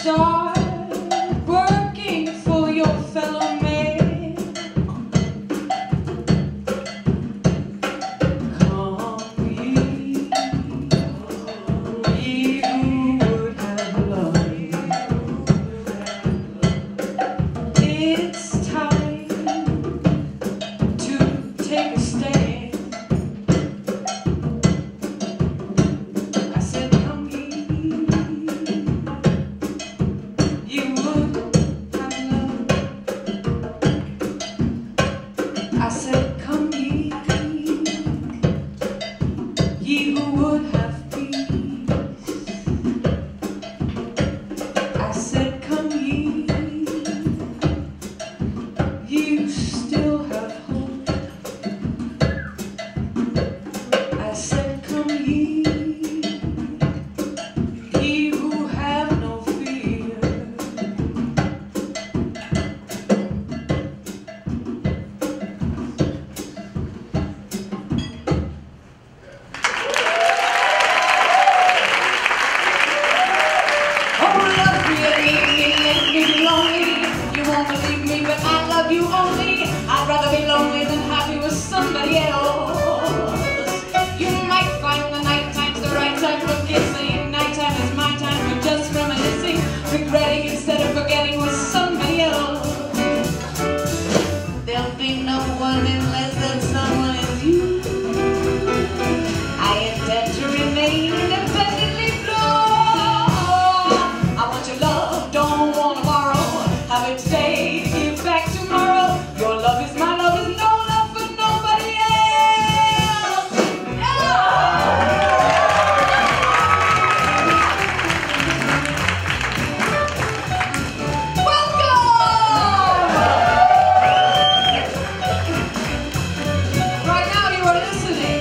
start working for your fellow man. Come ye who would have loved. It's time to take a stand. I said, come ye. I said, come ye, ye who would have peace. I said, come ye, ye who still have hope. I said, come ye, ye who have no fear. You only, I'd rather be lonely than happy with somebody else. You might find the night time's the right time for kissing. Nighttime is my time for just reminiscing, regretting instead of forgetting with somebody else. There'll be no one unless that someone is you. I intend to remain independently blue. I want your love, don't want to borrow. Have it today to give back tomorrow. Your love is my love, is no love for nobody else. Welcome! Right now you are listening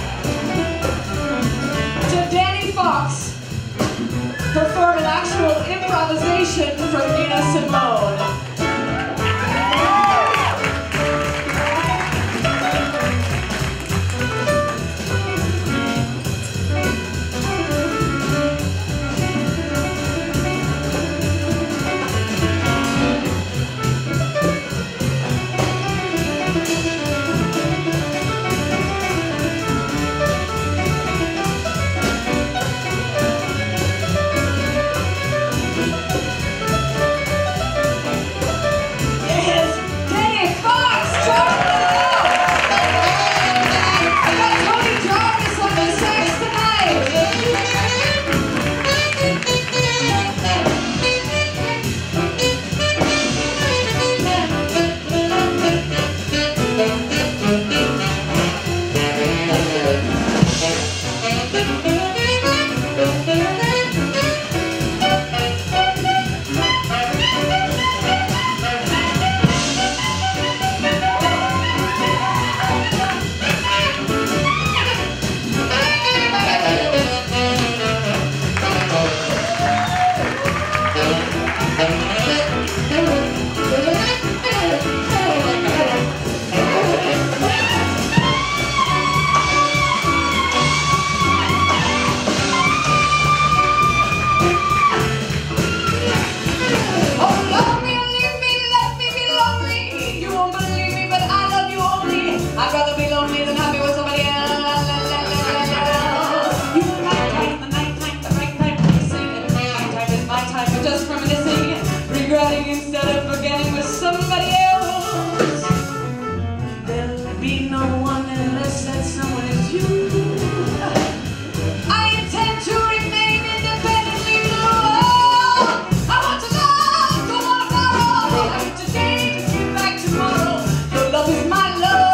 to Danny Fox perform an actual improvisation from Nina Simone. I'd rather be lonely than happy with somebody else. You and nighttime, the nighttime, the right time for singing. Nighttime is my time for just reminiscing, regretting instead of forgetting with somebody else. There'll be no one unless that someone is you. I intend to remain independently blue. I want to love, don't want to borrow. I want today to give back tomorrow. Your love is my love.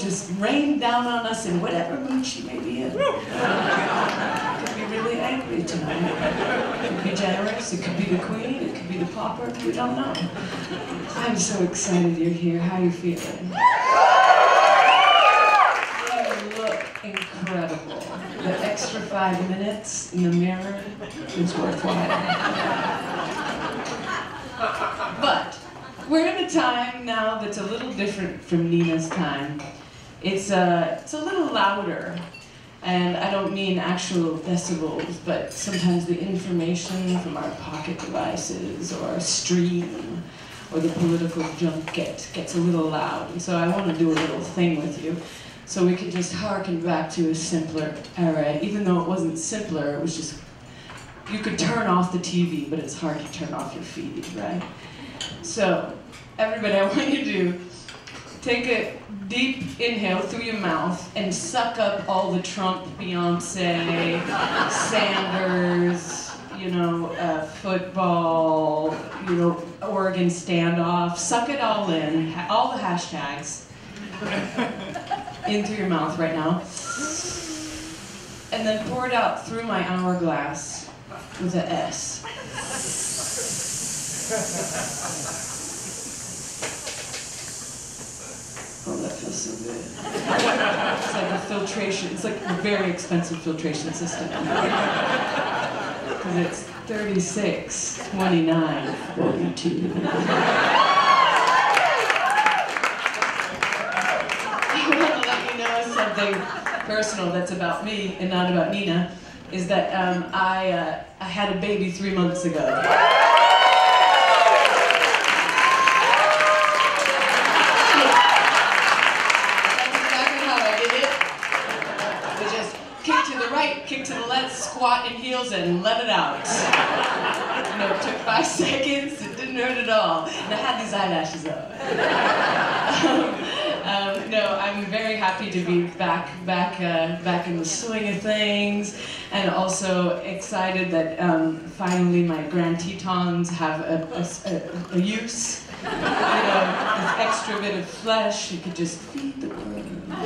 just rain down on us in whatever mood she may be in. It could be really angry tonight. It could be generous, it could be the queen, it could be the pauper, we don't know. I'm so excited you're here. How are you feeling? You look incredible. The extra 5 minutes in the mirror is worthwhile. But we're in a time now that's a little different from Nina's time. It's a little louder. And I don't mean actual decibels, but sometimes the information from our pocket devices or our stream or the political junket gets a little loud. And so I want to do a little thing with you so we can just harken back to a simpler era. Even though it wasn't simpler, it was just, you could turn off the TV, but it's hard to turn off your feed, right? So, everybody, I want you to take a deep inhale through your mouth and suck up all the Trump, Beyonce, Sanders, you know, football, you know, Oregon standoff. Suck it all in, all the hashtags, in through your mouth right now. And then pour it out through my hourglass with an S. Oh, that feels so good. It's like a filtration, it's like a very expensive filtration system. Because it's 36, 29, 42. I want to let you know something personal that's about me and not about Nina, is that I had a baby 3 months ago. Kick to the left, squat in heels, and let it out. You know, it took 5 seconds, it didn't hurt at all. And I had these eyelashes up. No, I'm very happy to be back in the swing of things, and also excited that finally my Grand Tetons have a use. You know, this extra bit of flesh, you could just feed the world.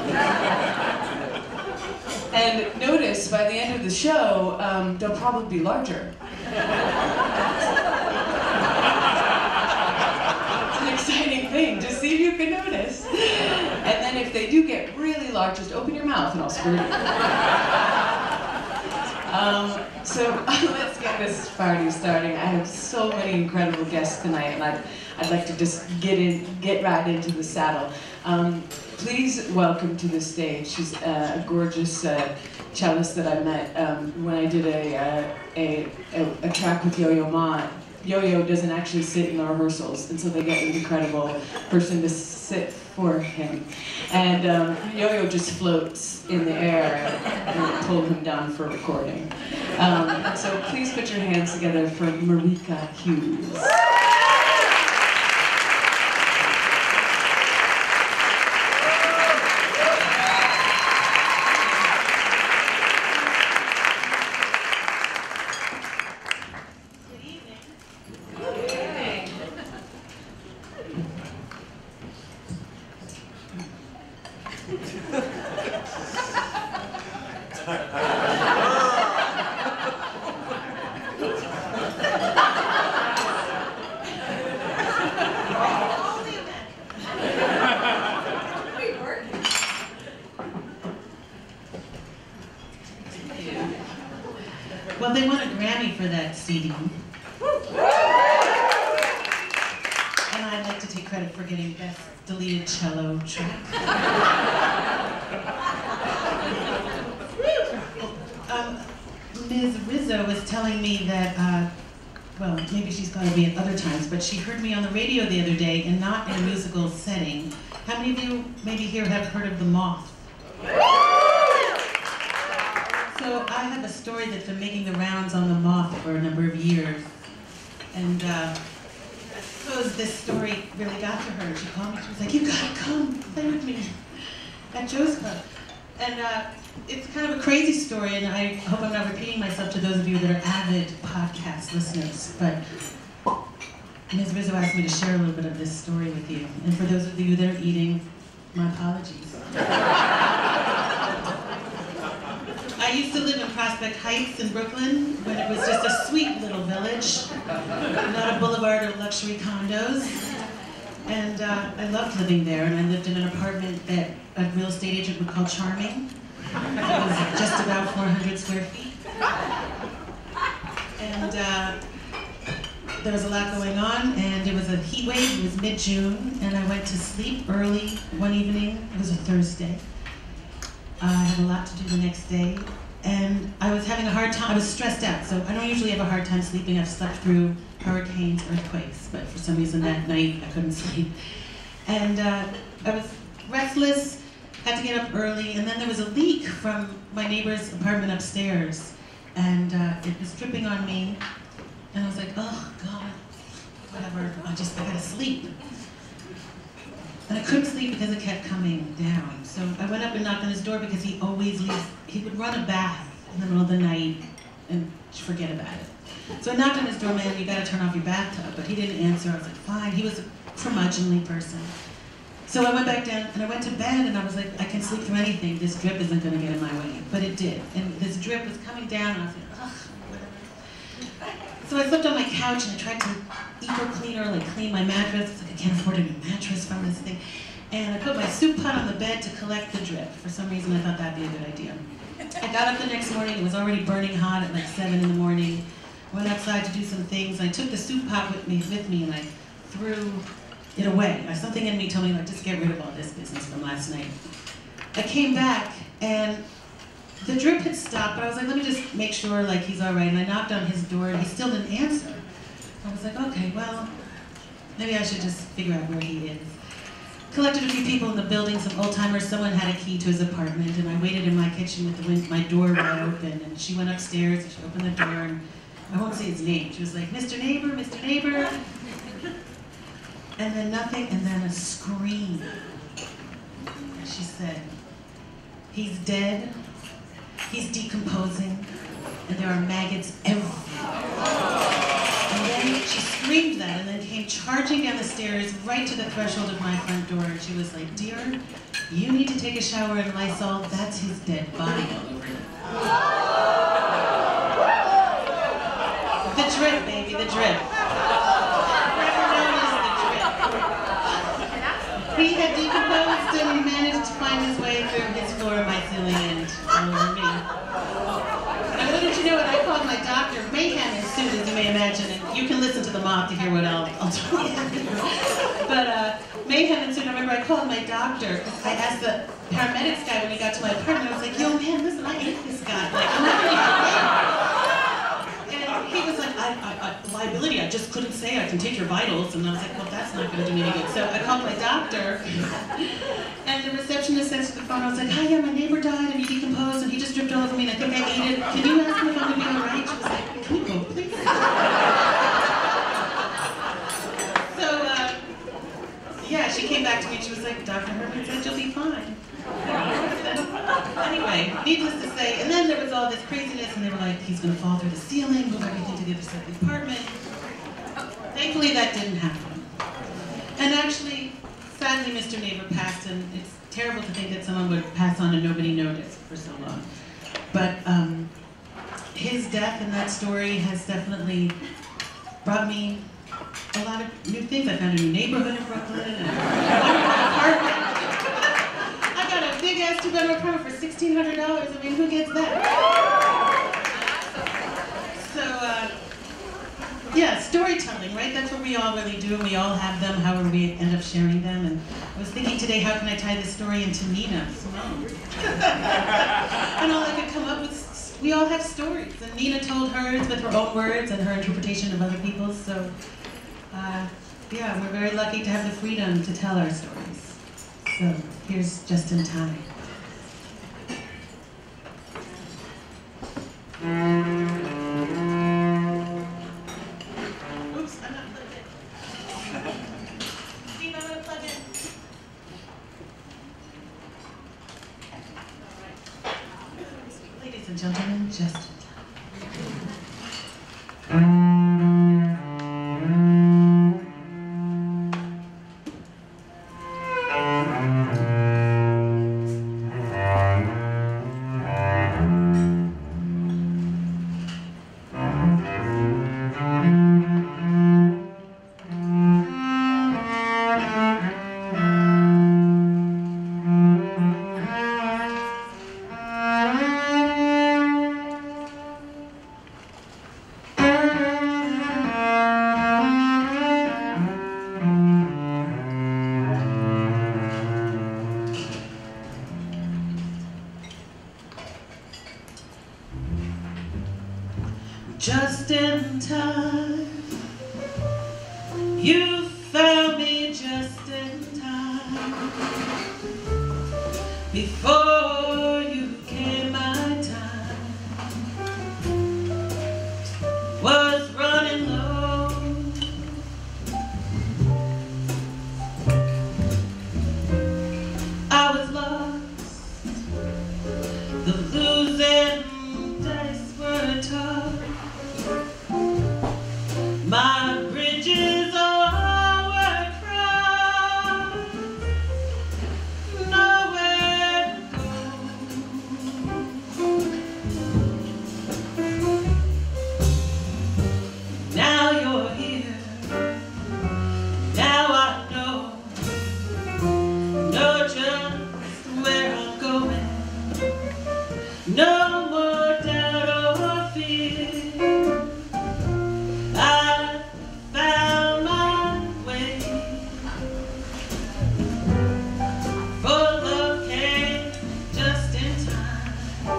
And notice, by the end of the show, they'll probably be larger. It's an exciting thing, just see if you can notice. And then if they do get really large, just open your mouth and I'll squirt it. So let's get this party starting. I have so many incredible guests tonight, and I'd like to just get right into the saddle. Please welcome to the stage. She's a gorgeous cellist that I met when I did a track with Yo-Yo Ma. Yo-Yo doesn't actually sit in the rehearsals, and so they get an incredible person to sit for him. And Yo-Yo just floats in the air and pull him down for recording. So please put your hands together for Marika Hughes. Well, they won a Grammy for that CD. And I'd like to take credit for getting Best Deleted Cello Track. Ms. Rizzo was telling me that, well, maybe she's gone to me at other times, but she heard me on the radio the other day and not in a musical setting. How many of you maybe here have heard of The Moth? So I have a story that's been making the rounds on The Moth for a number of years. And I suppose this story really got to her. She called me, she was like, "You gotta come play with me at Joe's Club." And it's kind of a crazy story, and I hope I'm not repeating myself to those of you that are avid podcast listeners, but Ms. Rizzo asked me to share a little bit of this story with you. And for those of you that are eating, My apologies. I used to live in Prospect Heights in Brooklyn when it was just a sweet little village, not a boulevard of luxury condos. And I loved living there, and I lived in an apartment that a real estate agent would call charming. It was just about 400 square feet. And there was a lot going on, and it was a heat wave. It was mid-June, and I went to sleep early one evening. It was a Thursday. I had a lot to do the next day, and I was having a hard time. I was stressed out, so I don't usually have a hard time sleeping. I've slept through hurricanes, earthquakes, but for some reason that night I couldn't sleep. And I was restless, had to get up early, and then there was a leak from my neighbor's apartment upstairs, and it was dripping on me, and I was like, oh God, whatever, I gotta sleep. And I couldn't sleep because it kept coming down. So I went up and knocked on his door because he always leaves, he would run a bath in the middle of the night and forget about it. So I knocked on his door, man, you gotta turn off your bathtub, but he didn't answer. I was like, fine. He was a curmudgeonly person. So I went back down and I went to bed and I was like, I can sleep through anything. This drip isn't gonna get in my way. But it did. And this drip was coming down and I was like, ugh, whatever. So I slept on my couch and I tried to eco-cleaner, like clean my mattress. It's like I can't afford a new mattress from this thing. And I put my soup pot on the bed to collect the drip. For some reason I thought that'd be a good idea. I got up the next morning, it was already burning hot at like 7 in the morning. I went outside to do some things. I took the soup pot with me and I threw it away. Something in me told me, like, just get rid of all this business from last night. I came back and the drip had stopped, but I was like, let me just make sure like he's all right. And I knocked on his door and he still didn't answer. I was like, okay, well, maybe I should just figure out where he is. Collected a few people in the building, some old timers. Someone had a key to his apartment, and I waited in my kitchen with my door wide open. And she went upstairs and she opened the door, and I won't say his name. She was like, Mr. Neighbor, Mr. Neighbor. And then nothing, and then a scream. And she said, he's dead, he's decomposing, and there are maggots everywhere. And then she screamed that and then came charging down the stairs right to the threshold of my front door. And she was like, dear, you need to take a shower in Lysol. That's his dead body all over you. The drip, baby, the drip. Forever known as the drip. He had decomposed and managed to find his way through his floor, my ceiling, and all over me. And wouldn't you know it, I called my doctor. Mayhem ensued, as you may imagine, and you can listen to the moth to hear what I'll tell you. But mayhem ensued. I remember I called my doctor. I asked the paramedics guy when he got to my apartment, I was like, yo, man, listen, I hate this guy. Like, I'm not gonna get And he was like, liability, I just couldn't say I can take your vitals. And I was like, well, that's not gonna do me any good. So I called my doctor. And the receptionist answered the phone. I was like, hi, yeah, my neighbor died and he decomposed and he just dripped all over me and I think I ate it. Can you ask him if I'm gonna be all right? She was like, can you go, please? So, yeah, she came back to me and she was like, Dr. Herman said you'll be fine. Anyway, needless to say, and then there was all this craziness and they were like, he's gonna fall through the ceiling, move everything to the other side of the apartment. Thankfully, that didn't happen. And actually, sadly, Mr. Neighbor passed, and it's terrible to think that someone would pass on and nobody noticed for so long. But his death in that story has definitely brought me a lot of new things. I found a new neighborhood in Brooklyn, and a wonderful apartment. I got a big-ass 2-bedroom apartment for $1,600. I mean, who gets that? So, yeah, storytelling, right? That's what we all really do, and we all have them, however we end up sharing them. And I was thinking today, how can I tie this story into Nina Simone? And all I could come up with, we all have stories. And Nina told hers with her own words and her interpretation of other people's. So, yeah, we're very lucky to have the freedom to tell our stories. So, here's Just in Time. Ladies and gentlemen, just in time. just in time. You found me just in time. Before you came, my time was running low. I was lost, the losing dice were tough. My bridges all were crossed, nowhere to go. Now you're here, now I know just where I'm going. No more doubt or fear. I found my way. For love came just in time.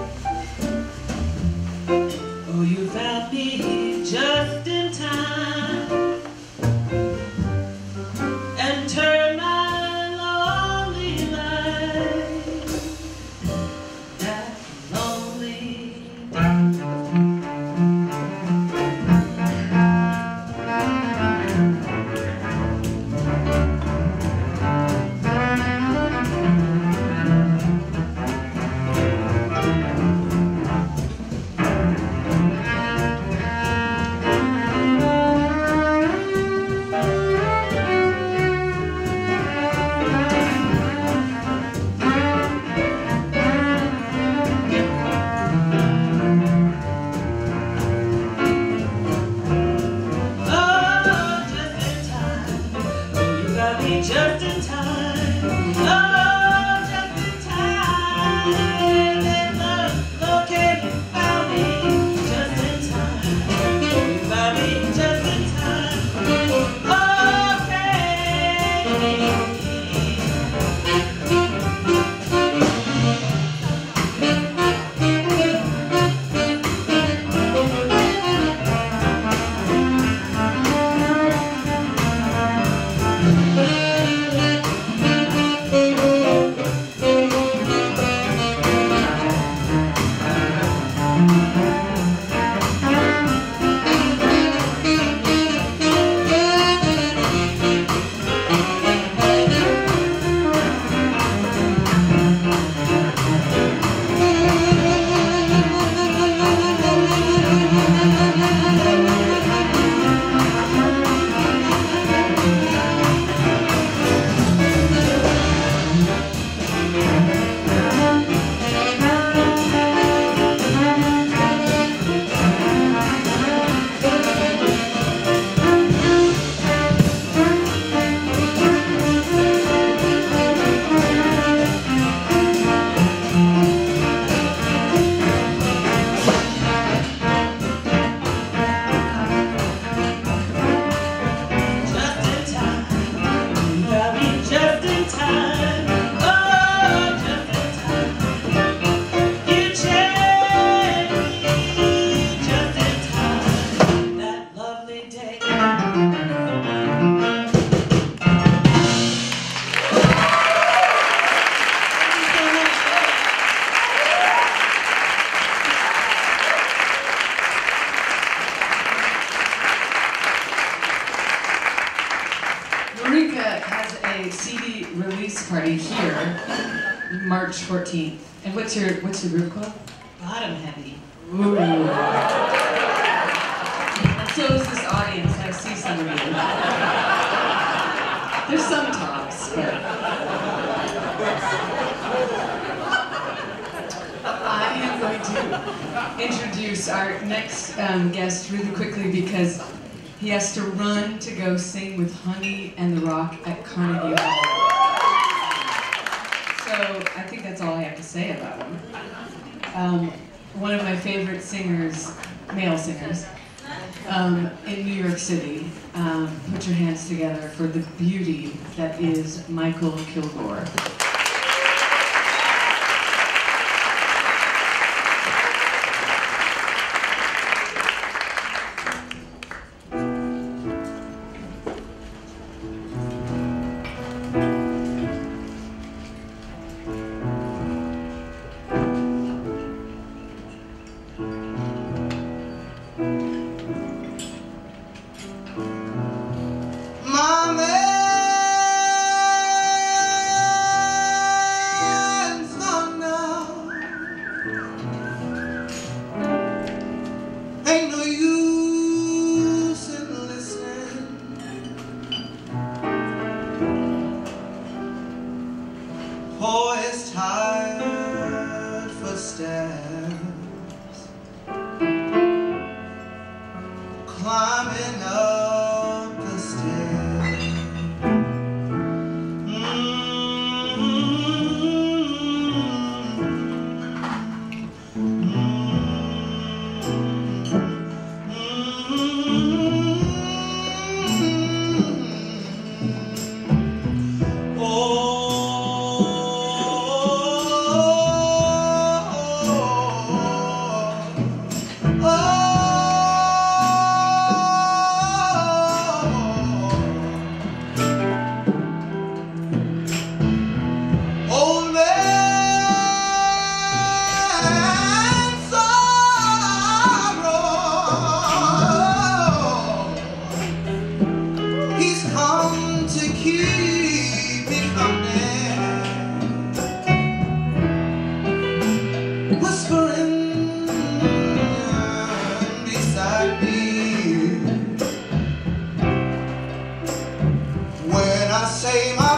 Oh, you found me just in time and turned my lonely life, that lonely just in time. Oh, just in time. And love came and found me just in time. You found me just in time. Marika has a CD release party here, March 14th. And what's your group called? Bottom Heavy. Ooh. And so is this audience. I see some of you. There's some tops, but I am going to introduce our next guest really quickly because he has to run to go sing with Honey and the Rock at Carnegie Hall. So I think that's all I have to say about him. One of my favorite singers, male singers, in New York City. Put your hands together for the beauty that is Michael Kilgore. tired footsteps climbing up the stairs. Say my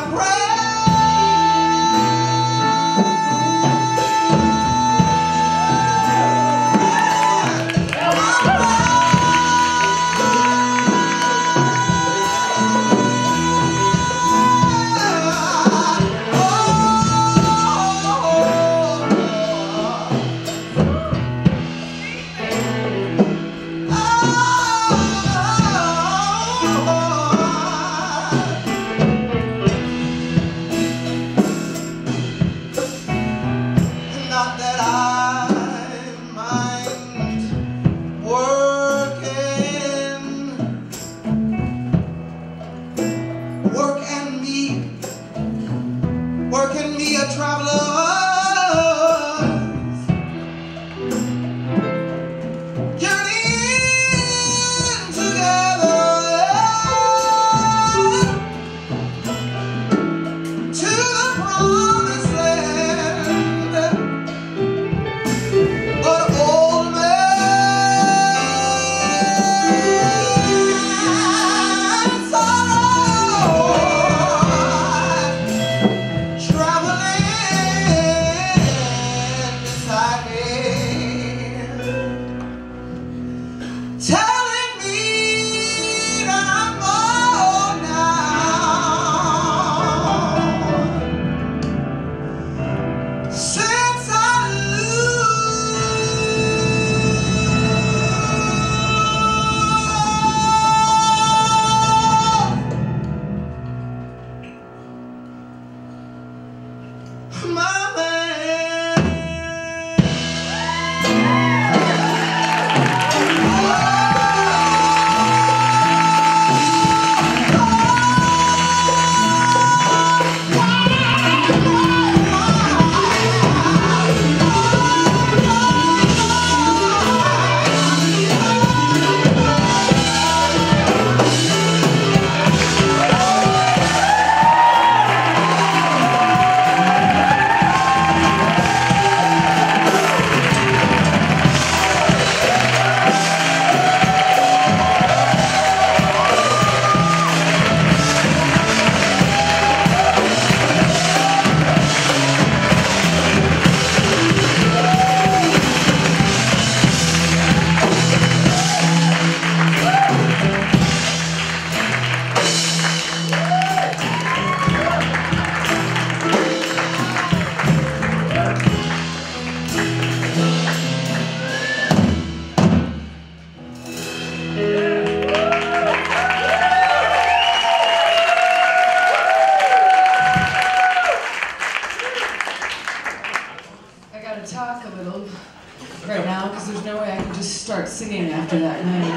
Singing after that 90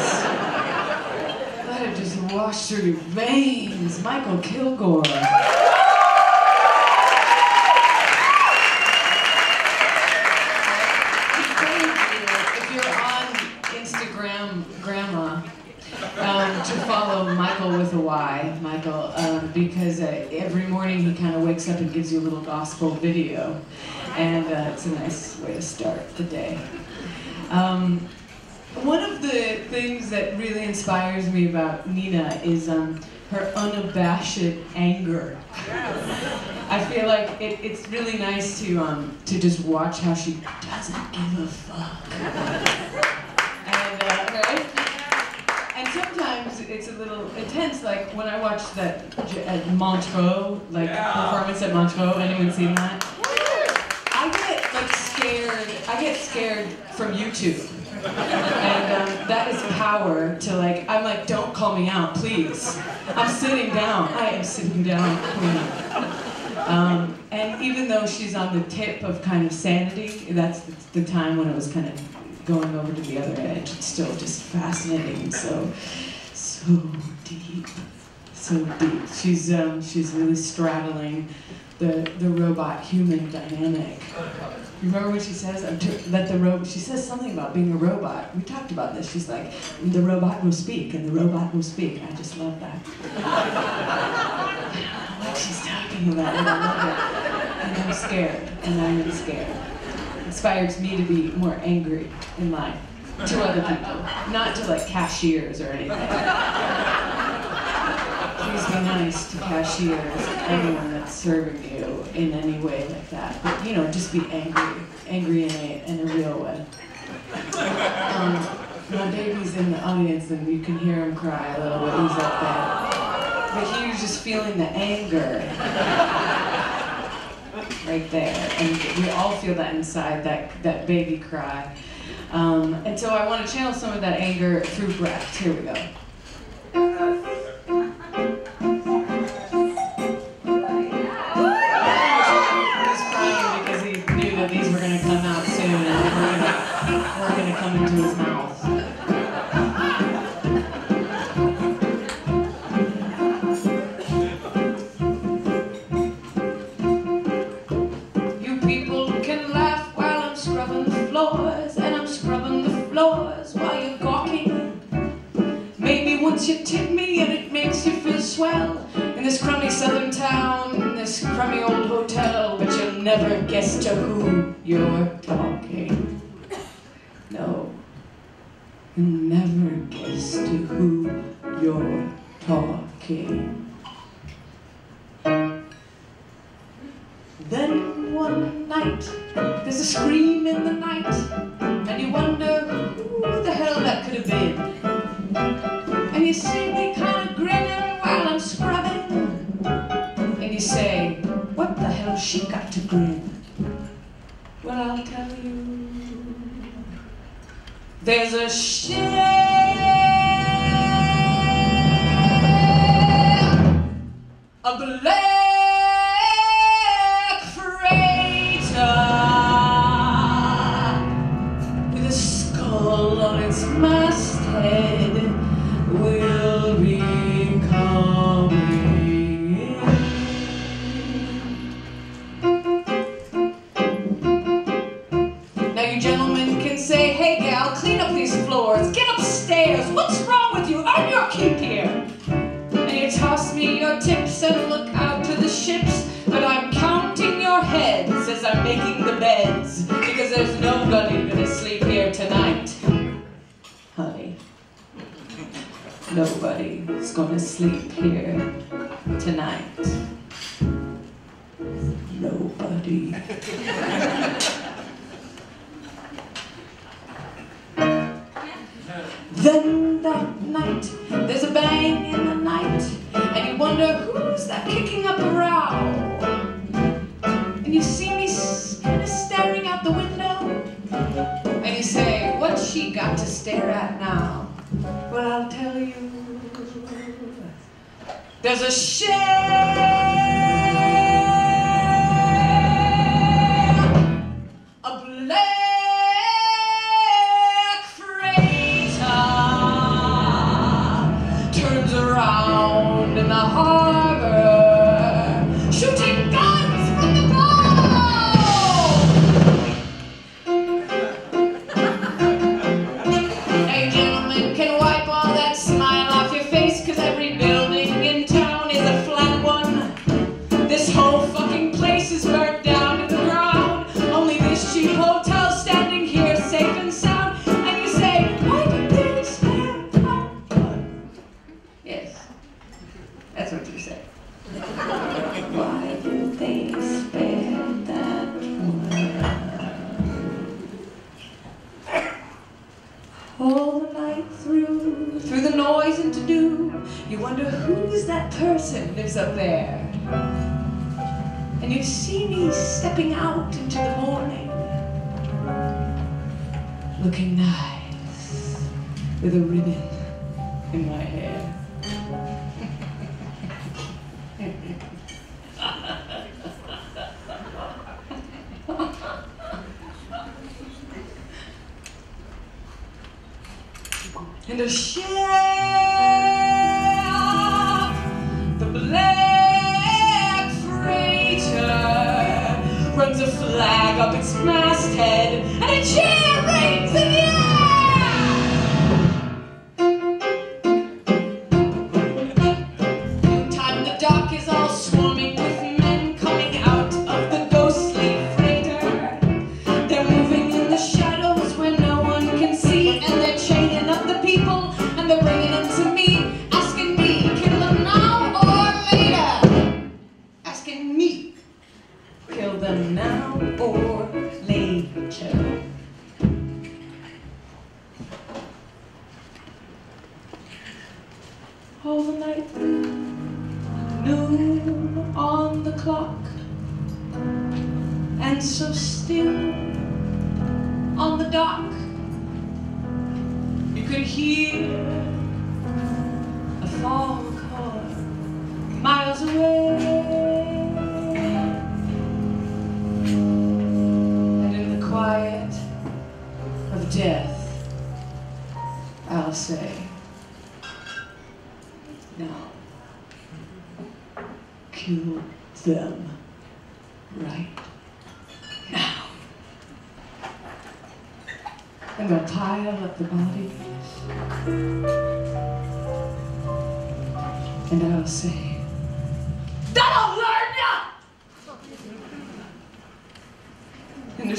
days. Let it just wash through your veins. Michael Kilgore. If you're on Instagram, Grandma, to follow Michael with a Y, Michael, because every morning he kind of wakes up and gives you a little gospel video, and it's a nice way to start the day. One of the things that really inspires me about Nina is her unabashed anger. I feel like it's really nice to just watch how she doesn't give a fuck. And right? And sometimes it's a little intense, like when I watched that at Montreux, performance at Montreux. Anyone seen that? I get scared from YouTube. And that is power to I'm like, don't call me out, please. I'm sitting down. I am sitting down, queen. And even though she's on the tip of kind of sanity, that's the time when it was kind of going over to the other edge. It's still just fascinating and so deep, so deep. She's really straddling the robot-human dynamic. You remember what she says? She says something about being a robot. We talked about this. She's like, the robot will speak, and the robot will speak. I just love that. I don't know what she's talking about, but I love it. And I'm scared, and I am scared. It inspires me to be more angry in life to other people, not to cashiers or anything. Please be nice to cashiers, anyone that's serving you in any way like that. But just be angry in a real way. My baby's in the audience, and you can hear him cry a little bit. He's up there, but he was just feeling the anger right there, and we all feel that inside, that baby cry. And so I want to channel some of that anger through breath. Here we go. Into his mouth. You people can laugh while I'm scrubbing the floors, and I'm scrubbing the floors while you're gawking. Maybe once you tip me and it makes you feel swell in this crummy southern town, in this crummy old hotel, but you'll never guess to who you're talking. No, you never guess to who you're talking. Then one night, there's a scream in the night, and you wonder who the hell that could have been. And you see me kind of grinning while I'm scrubbing, and you say, what the hell she got to grin? Well, I'll tell you. There's a ship, a black freighter with a skull on its masthead will be coming in. Now you gentlemen can say, hey gal, clean up these floors, get upstairs, what's wrong with you, earn your keep here. And you toss me your tips and look out to the ships, but I'm counting your heads as I'm making the beds, because there's nobody gonna sleep here tonight, honey. Nobody's gonna sleep here tonight. Nobody. Then that night, there's a bang in the night, and you wonder who's that kicking up a row. And you see me kind of staring out the window, and you say, what's she got to stare at now? Well, I'll tell you. There's a ship, a black turns around in the harbor, shooting guns from the bow. Hey gentlemen, can wipe all that smile off your face, cause every building in town is a flat one. This whole fucking place is burnt down to the ground. Only this cheap hotel standing here safe and sound. And you say, why did they stare at us? Yes. that person lives up there. And you see me stepping out into the morning, looking nice, with a ribbon in my hair. And a share the black freighter runs a flag up its masthead, and a cheer rings in the air. Time the dock is all swarming with men coming out of the ghostly freighter. They're moving in the shadows where no one can see, and they're chaining up the people, and they're bringing them to me, asking me, kill them now or later? Asking me, kill them now or later? All the night, noon on the clock, and so still on the dock. You could hear a fog horn miles away, and in the quiet of death, I'll say, now, kill them right now. And they'll pile up the bodies, and I'll say, that'll learn ya! And the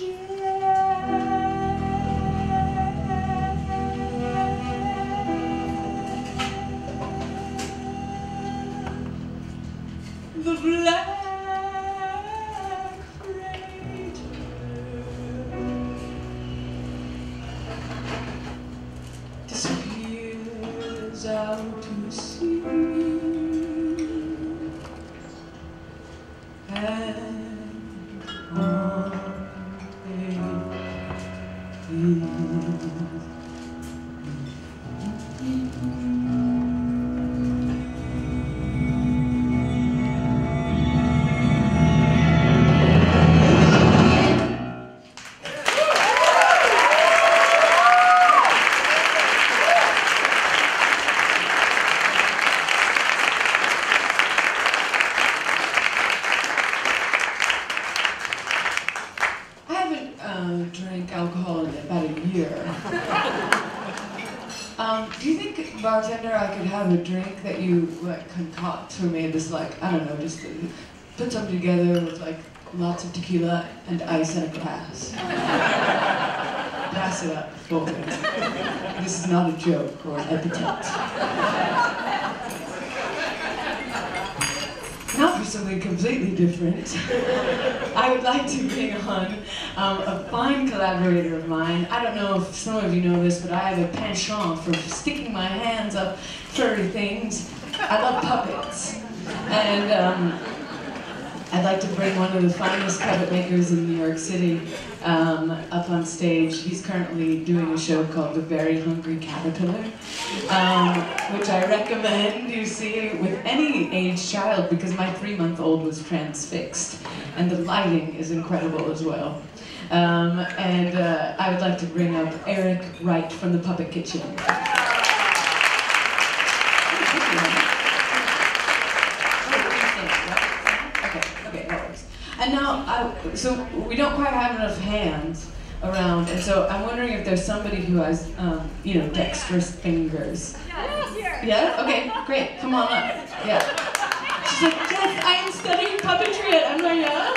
the black freighter disappears out to sea, and on drank alcohol in about a year. Do you think, bartender, I could have a drink that you concoct for me? This I don't know, just put something together with lots of tequila and ice in a glass. Pass it up forward. This is not a joke or an epithet. Now for something completely different. I would like to bring on a fine collaborator of mine. I don't know if some of you know this, but I have a penchant for sticking my hands up furry things. I love puppets. And I'd like to bring one of the finest puppet makers in New York City up on stage. He's currently doing a show called The Very Hungry Caterpillar, which I recommend you see with any age child, because my 3-month-old was transfixed, and the lighting is incredible as well. I would like to bring up Eric Wright from the Puppet Kitchen. And now, so we don't quite have enough hands around, and so I'm wondering if there's somebody who has, dexterous fingers. Yeah? Okay, great. Come on up. Yeah. She's like, yes, I am studying puppetry at MIA.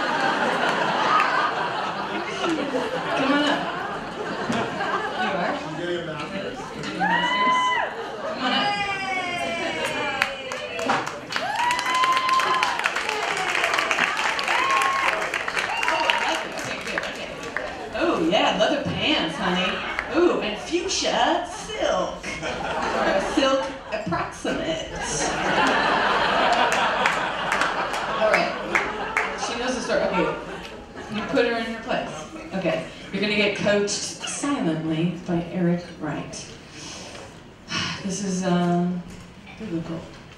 Come on up. You are? I'm getting a master's. Come on up. Oh yeah, leather pants, honey. Ooh, and fuchsia silk. Or a silk approximate. All right. She knows the story. Okay. You put her in her place. Okay. You're gonna get coached silently by Eric Wright. This is biblical.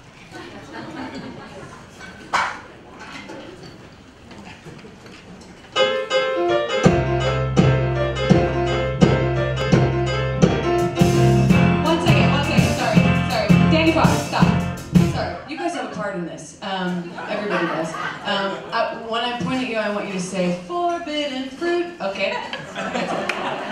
One second, sorry. Danny Fox, stop. Sorry, you guys have a part in this. Everybody does. When I point at you, I want you to say, forbidden fruit, okay? That's it.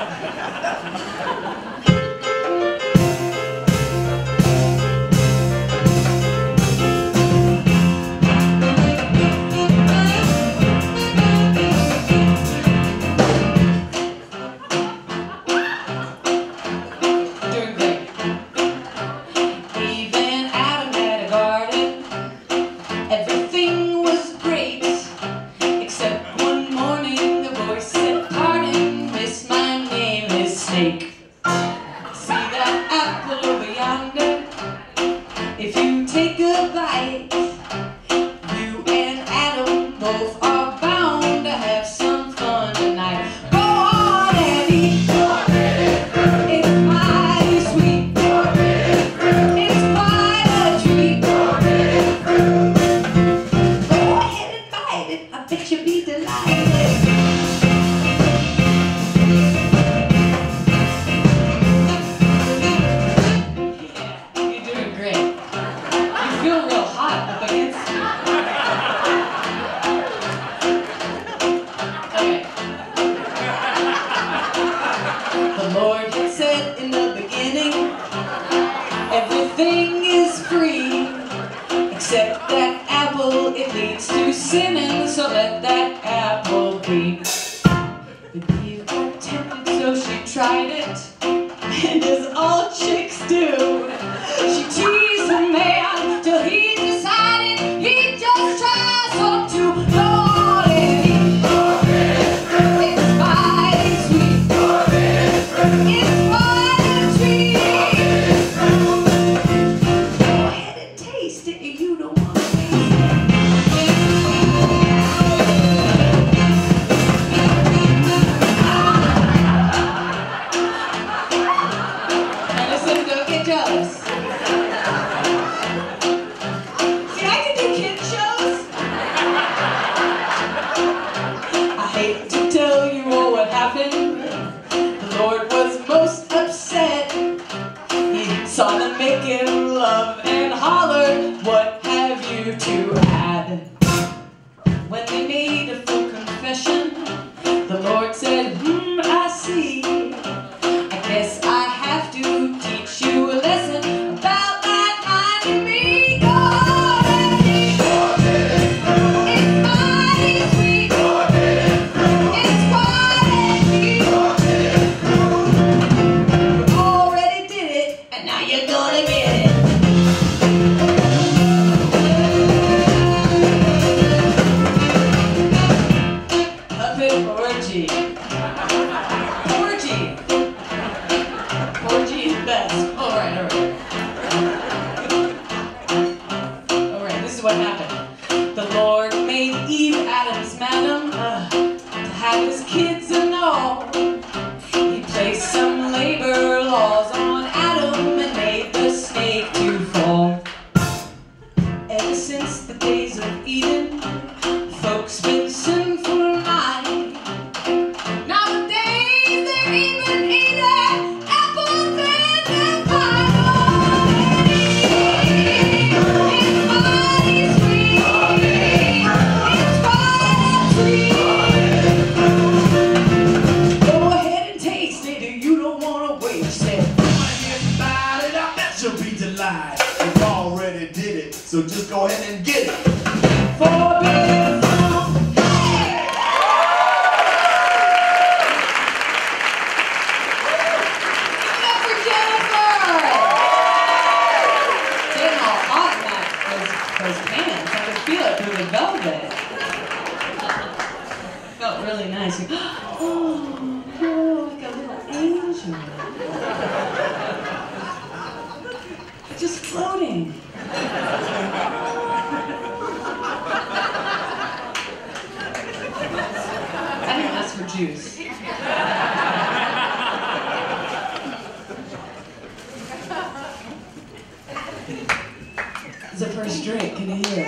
So just go ahead and get it. Forbidden fruit. Hey! Give it up for Jennifer! Getting all hot in those pants. I could feel it through the velvet. Felt really nice. Oh, like a little angel. just floating. I didn't ask for juice. It's the first drink, can you hear it?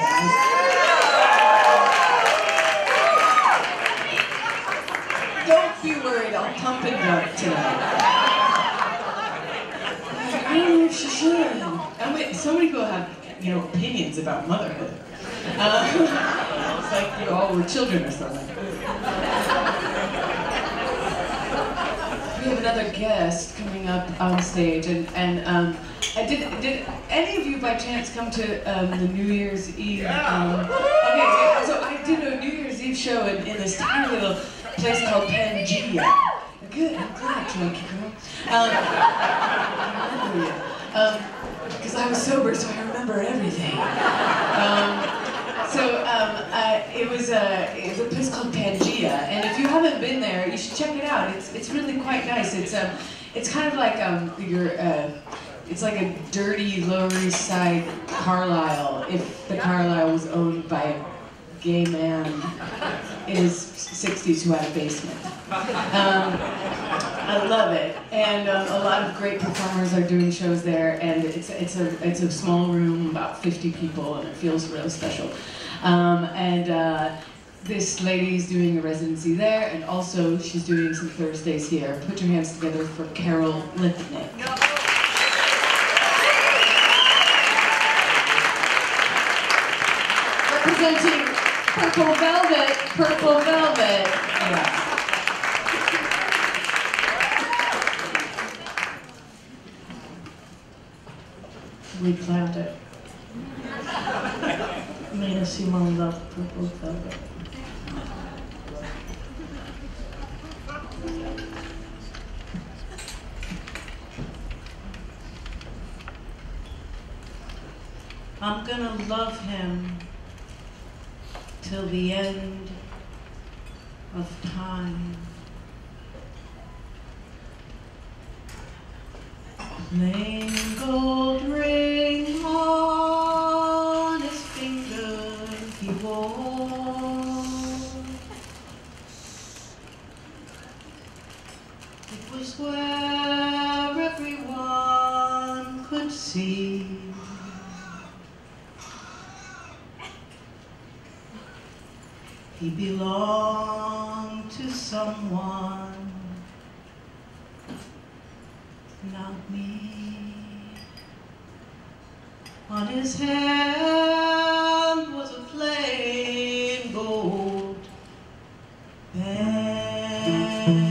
Don't be worried, I'll pump it up tonight. I don't know if she should. And so many people have, opinions about motherhood. It's like, we're children or something. We have another guest coming up on stage, and did any of you by chance come to the New Year's Eve? Okay, so I did a New Year's Eve show in this tiny little place called Pangea. Good, I'm glad, Drunk Girl. Because I was sober, so I remember everything. It was a place called Pangea, and if you haven't been there, you should check it out. It's really quite nice. It's kind of like it's like a dirty Lower East Side Carlisle, if the Carlisle was owned by a gay man in his 60s who had a basement. I love it, and a lot of great performers are doing shows there, and it's a small room, about 50 people, and it feels really special. This lady's doing a residency there, and also she's doing some Thursdays here. Put your hands together for Carol Lipnick. Representing Purple Velvet, Purple Velvet. Yeah. We planned it. Me and Simone love Purple Velvet. I'm gonna love him till the end of time. Plain gold ring on his finger he wore. It was where everyone could see. He belonged to someone, not me. On his hand was a flame gold band.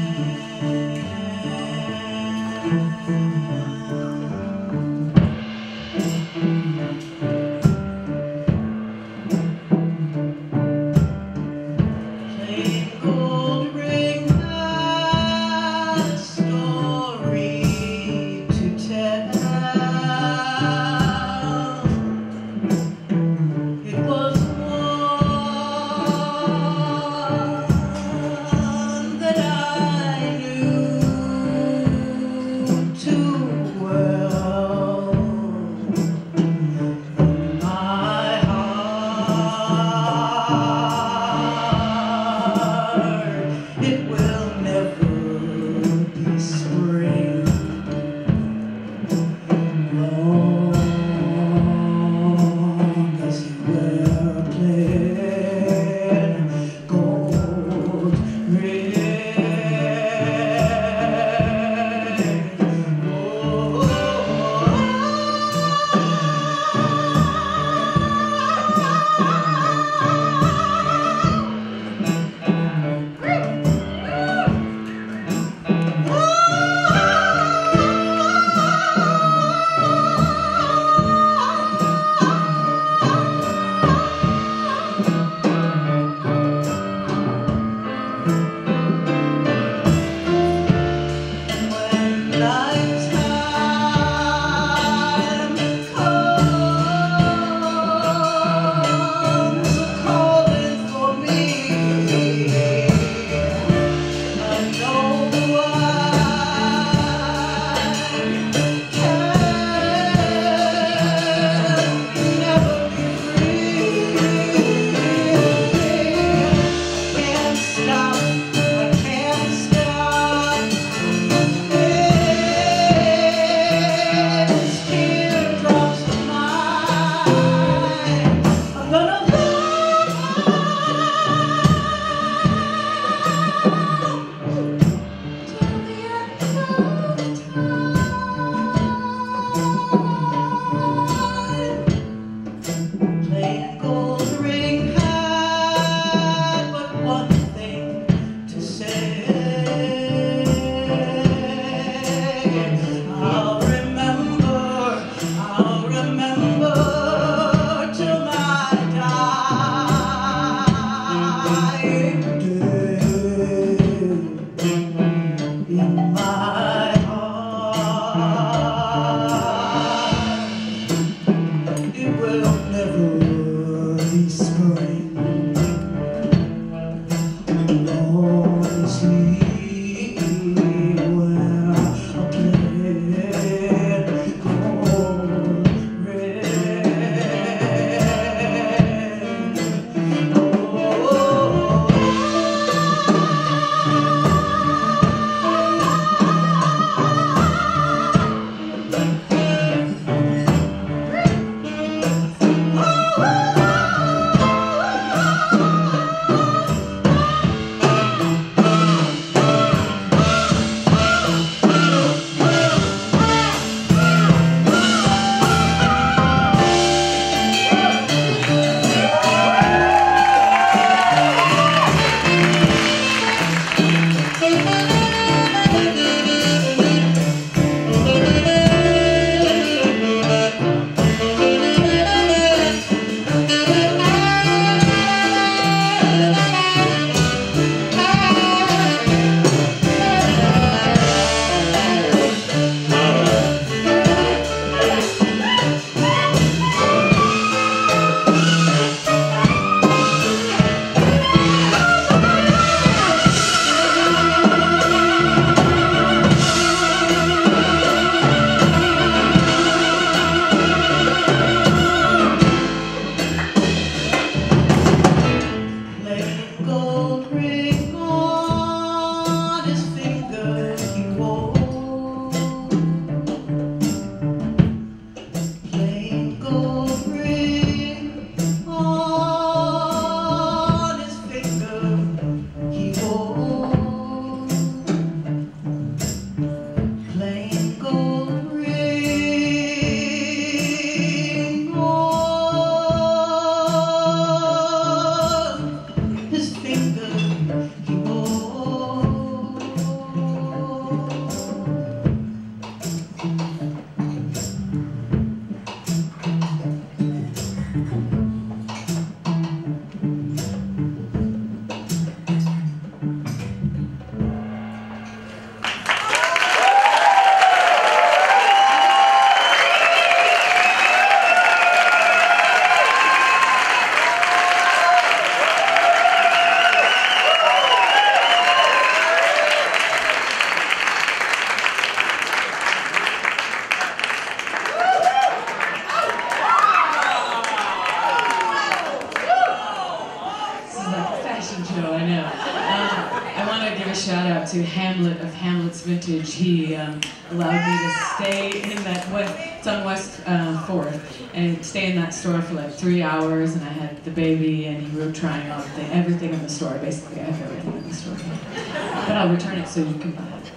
nice shout out to Hamlet of Hamlet's Vintage. He allowed me to stay in that it's on West 4th, and stay in that store for like 3 hours, and I had the baby, and he wrote trying on everything in the store. Basically, I have everything in the store. But I'll return it so you can buy it.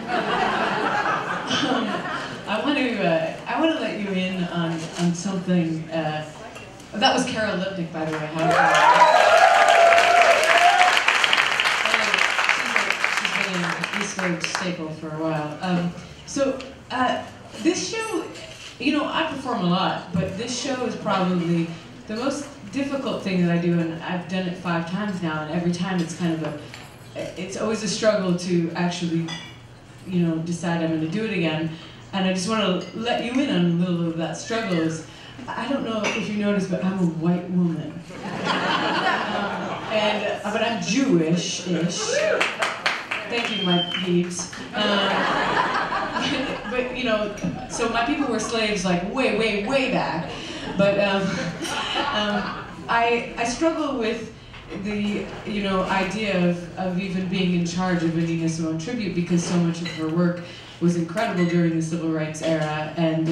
I want to let you in on something. That was Carol Lipnick, by the way. She's been an East Road staple for a while. This show, you know, I perform a lot, but this show is probably the most difficult thing that I do, and I've done it 5 times now, and every time it's kind of it's always a struggle to actually, you know, decide I'm going to do it again. And I just want to let you in on a little of that struggle. I don't know if you noticed, but I'm a white woman. But I'm Jewish-ish. Thank you, my peeps. But, you know, so my people were slaves like way back. But I struggle with the, you know, idea of even being in charge of a Nina Simone tribute, because so much of her work was incredible during the civil rights era, and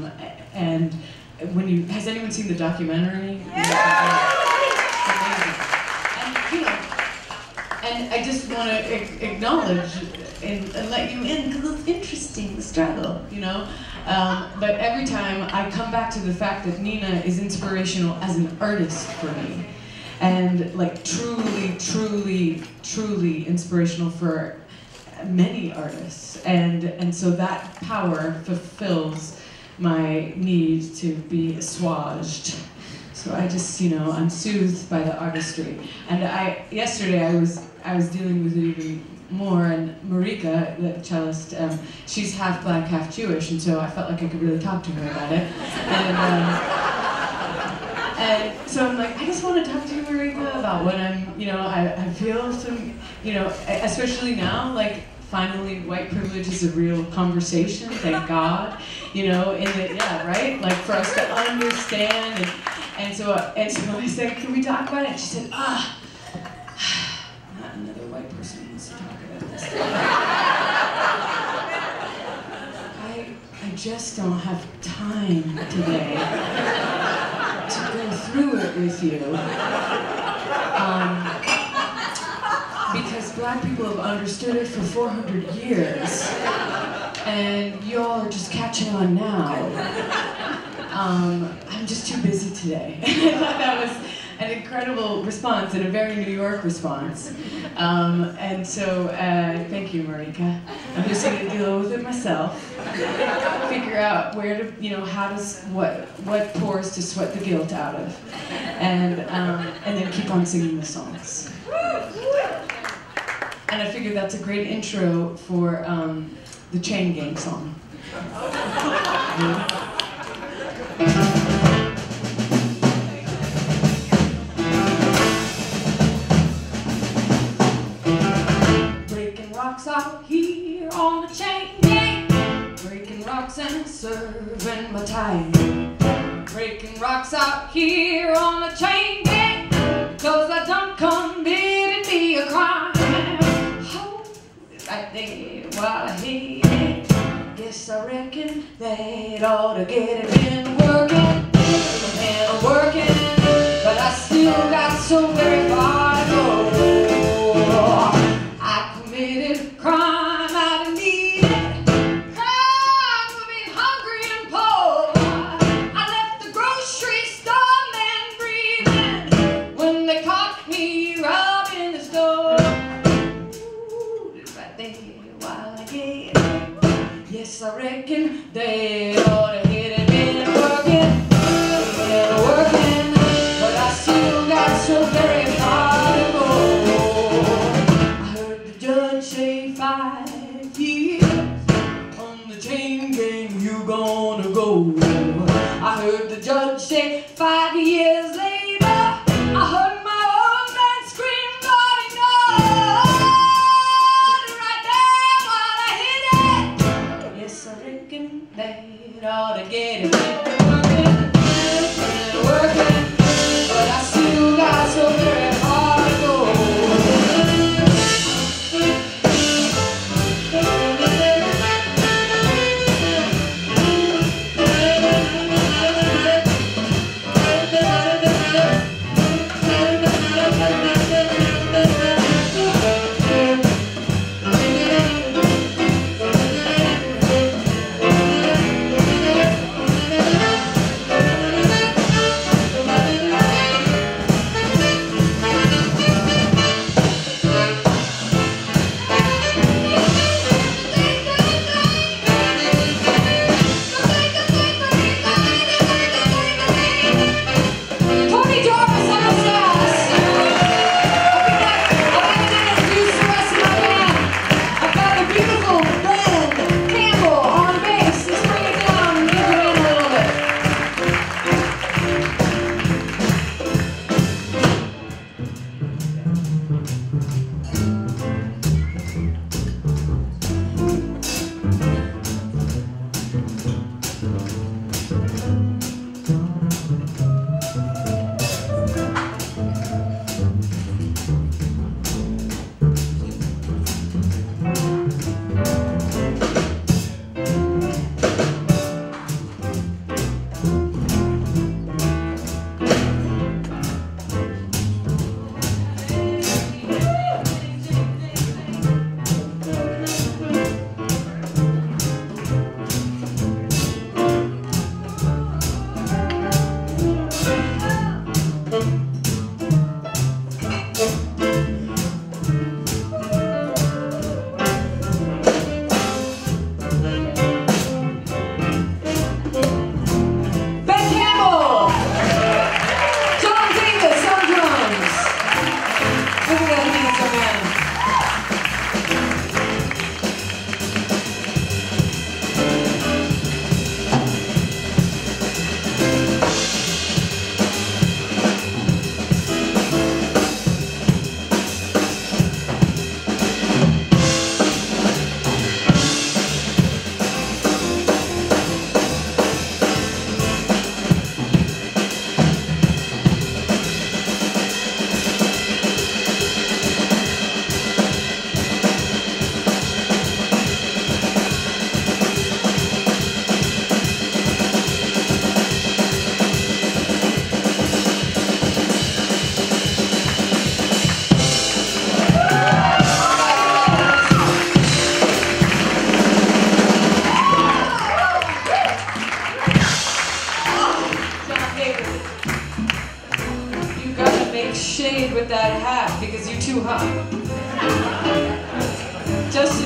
when has anyone seen the documentary? Yeah. And, you know, and I just want to acknowledge and let you in, because it's interesting, the struggle, you know. But every time I come back to the fact that Nina is inspirational as an artist for me, and like truly inspirational for many artists, and so that power fulfills my need to be assuaged. So I just, you know, I'm soothed by the artistry. And yesterday I was dealing with it even more, and Marika, the cellist, she's half black, half Jewish, and so I felt like I could really talk to her about it. And so I'm like, I just want to talk to you, Marika, about what I'm, you know, I feel some, you know, especially now, like, finally white privilege is a real conversation, thank God, you know, in the, yeah, right? Like, for us to understand, and so I said, can we talk about it? And she said, not another white person wants to talk about this. I just don't have time today to go through it with you. Because black people have understood it for 400 years, and y'all are just catching on now. I'm just too busy today. I thought that was an incredible response, and a very New York response. And so, thank you, Marika. I'm just going to deal with it myself. Figure out where to, you know, what pores to sweat the guilt out of, and then keep on singing the songs. And I figured that's a great intro for the Chain Gang song. Breaking rocks out here on the chain gang, breaking rocks and serving my time. Breaking rocks out here on the chain gang, cause I done committed me a crime. Right there while I hate it. Guess I reckon they'd ought to get it. Been working, but I still got so very far to go. I committed crime, I didn't need it. Crime for being hungry and poor. I left the grocery store man breathing when they caught me robbing the store. While I get it, yes, I reckon they ought to hit it. Been working, but I still got so very far to go. I heard the judge say 5 years on the chain gang you gonna go. I heard the judge say 5 years later. I heard my old man scream bloody no. They ought to get it. Working, but I still got so very far to go.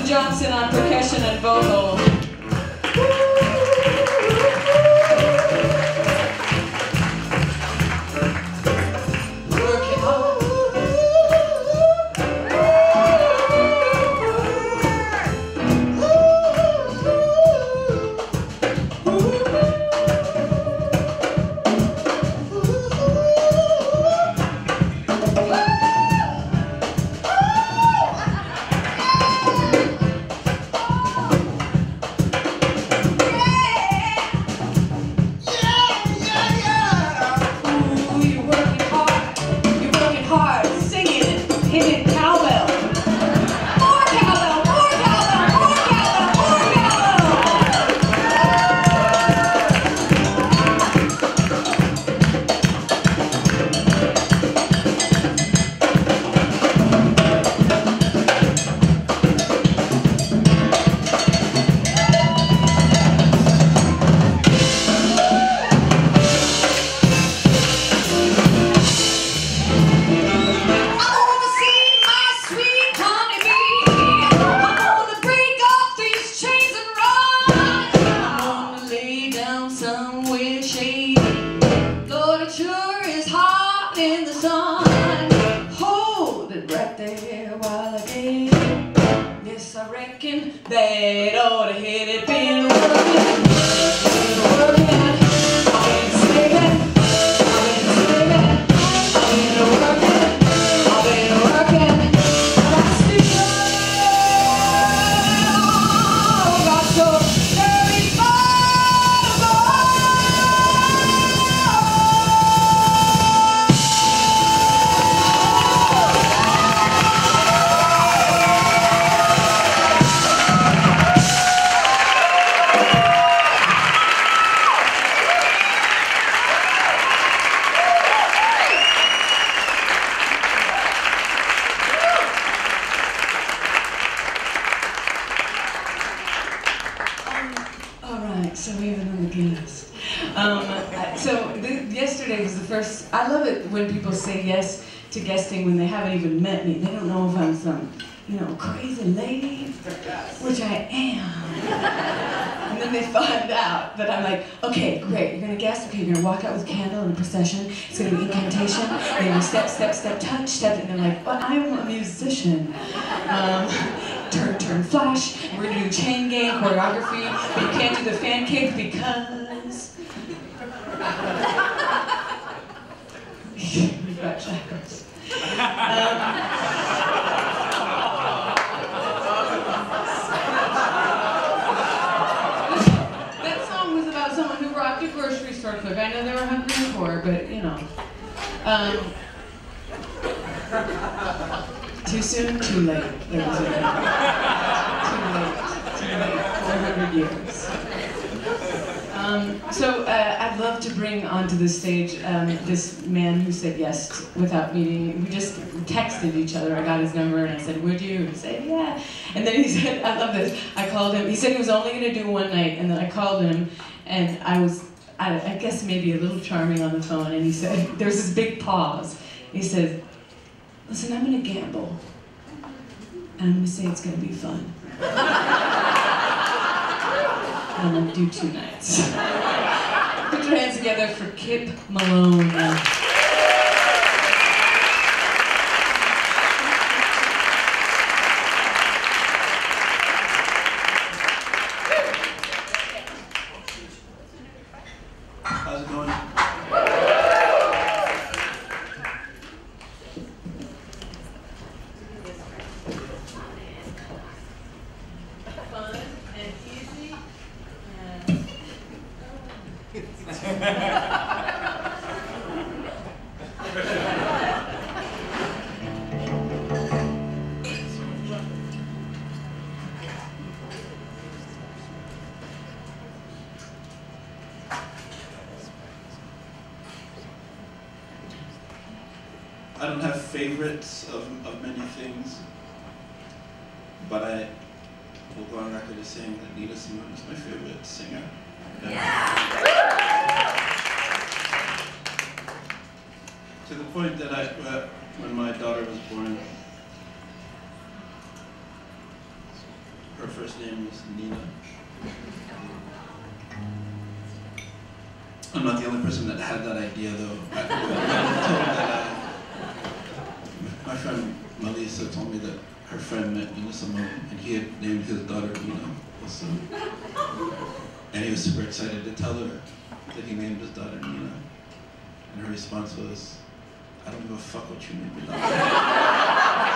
Johnson on percussion and vocal. Working hard. In the sun, hold it right there while I get. Yes, I reckon that ought to hit it. Been working, I've been slaving, I've been working, but I still got so very far to go. So we have another guest. Yesterday was the first. I love it when people say yes to guesting when they haven't even met me. They don't know if I'm some, crazy lady, which I am. And then they find out that I'm like, okay, great, you're gonna guest. Okay, you're gonna walk out with a candle in a procession. It's gonna be incantation. You're gonna step, step, step, touch, step, and they're like, but I'm a musician. Turn, turn, flash. We're gonna do chain gang choreography, but you can't do the fan kick because you've got shackles. That song was about someone who rocked a grocery store clip. I know they were hungry and poor, but too soon, too late. There was a too late, 400 years. I'd love to bring onto the stage this man who said yes without meeting. We just texted each other. I got his number and I said, would you? And he said, yeah. And then he said, I love this. I called him. He said he was only going to do one night. And then I called him and I was, I guess maybe a little charming on the phone. And he said, there was this big pause. He said, listen, I'm going to gamble. And I'm going to say it's going to be fun. And I'm going to do 2 nights. Put your hands together for Kip Malone. How's it going? Fun and easy. I don't have favorites of many things, but I will go on record as saying that Nina Simone is my favorite singer. Yeah. To the point that when my daughter was born, her first name was Nina. I'm not the only person that had that idea, though. I told that, my friend Melissa told me that her friend met Nina Simone, and he had named his daughter Nina also. And he was super excited to tell her that he named his daughter Nina. And her response was, I don't give a fuck what you name your daughter.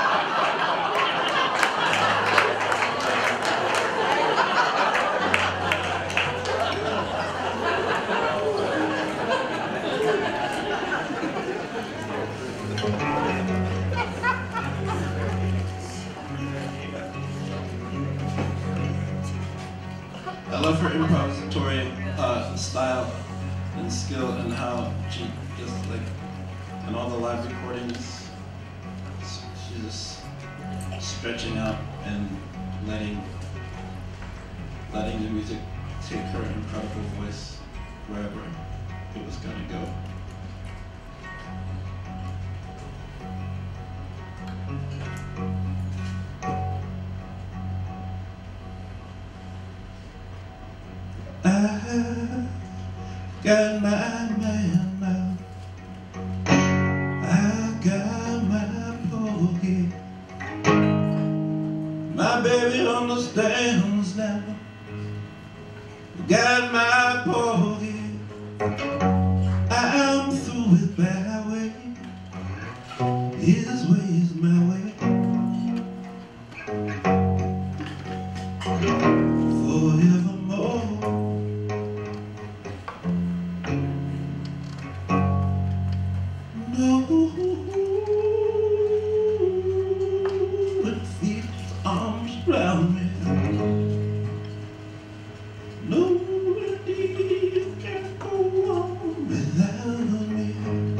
I love her improvisatory style and skill, and how she just like, in all the live recordings, she's just stretching out and letting the music take her incredible voice wherever it was gonna go. I got my man now. I got my bogey. My baby understands now. Got my bogey. I'm through with my way. His way is my way. Forevermore. No, it feels arms around me. No, indeed, you can't go on without me.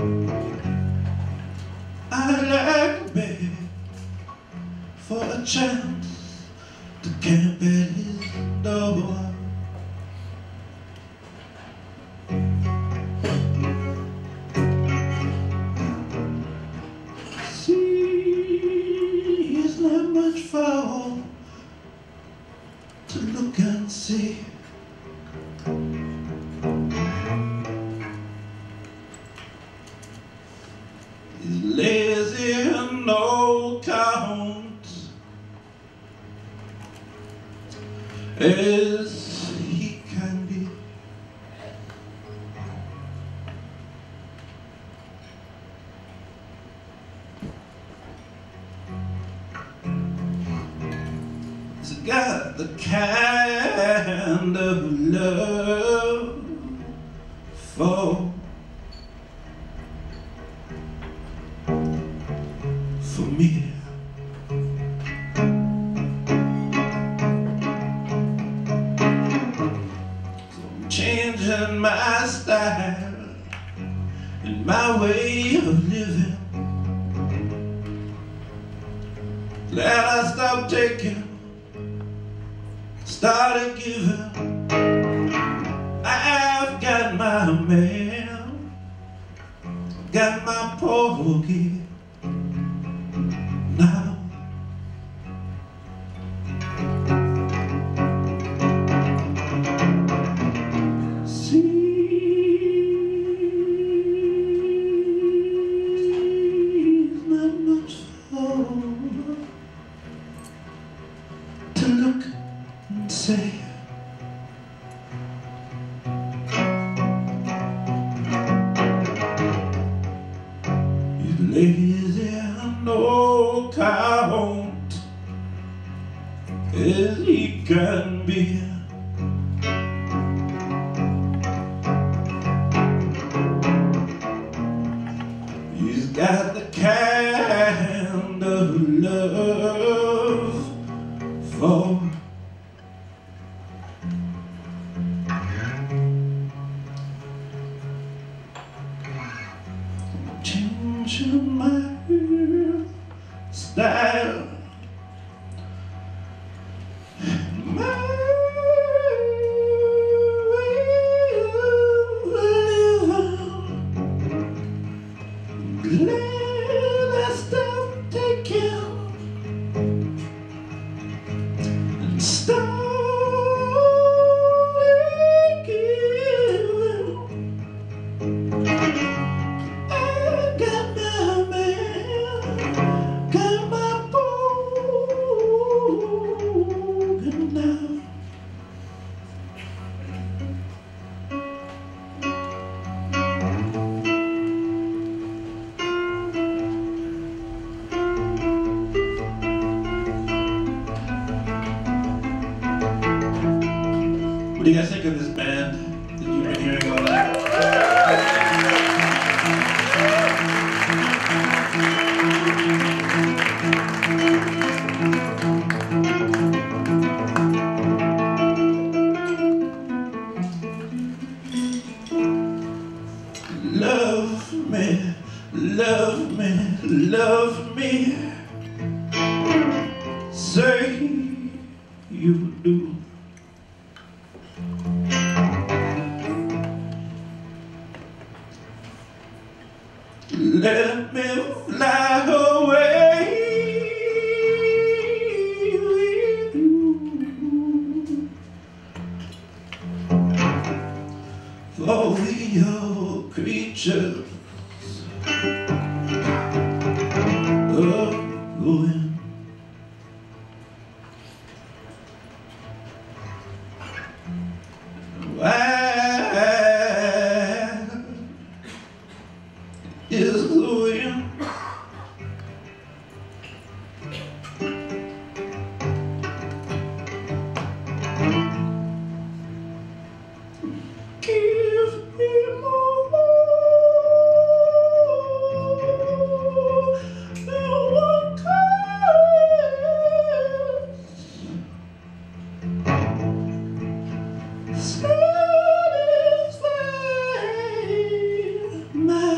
I'd like to beg for a chance to camp at his door. Not much for to look and see. He's lazy and no count as he can be. He's got the kind of love for me. So I'm changing my style and my way of living. Glad I stopped taking, started giving. I've got my man, got my porgy now. Seems not much for to look and say. He's lazy and no count as he can be. He's got the kind of love for changing my style, my way of living. Glad I stopped taking and started giving. I got my man, got my broken now. What do you guys think of this band that you've been hearing all night? Love me, love me, love me. Say you do. Let me fly away with you, for we are creatures of the wind. Is the wind. Give me more than one caress. Satisfy my